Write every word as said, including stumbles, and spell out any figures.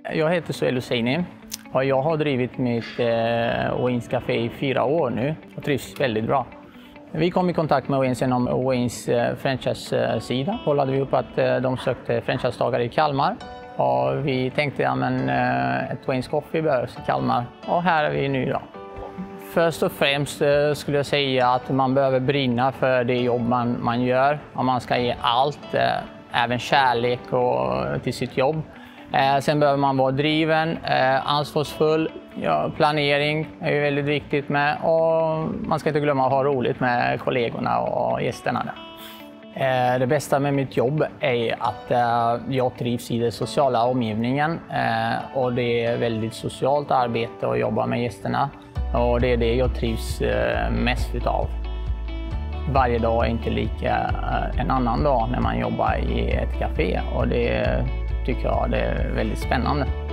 Jag heter Suhail Hosseini och jag har drivit mitt eh, Waynes Café i fyra år nu och trivs väldigt bra. Vi kom i kontakt med Waynes genom Waynes eh, franchise-sida. Kollade vi upp att eh, de sökte franchisetagare i Kalmar och vi tänkte att ja, eh, ett Waynes Coffee behövs i Kalmar och här är vi nu då. Först och främst eh, skulle jag säga att man behöver brinna för det jobb man, man gör och man ska ge allt, eh, även kärlek och, till sitt jobb. Eh, sen behöver man vara driven, eh, ansvarsfull, ja, planering är ju väldigt viktigt med och man ska inte glömma att ha roligt med kollegorna och gästerna där. Eh, det bästa med mitt jobb är att eh, jag trivs i den sociala omgivningen eh, och det är väldigt socialt arbete att jobba med gästerna och det är det jag trivs eh, mest utav. Varje dag är inte lika eh, en annan dag när man jobbar i ett café och det tycker jag det är väldigt spännande.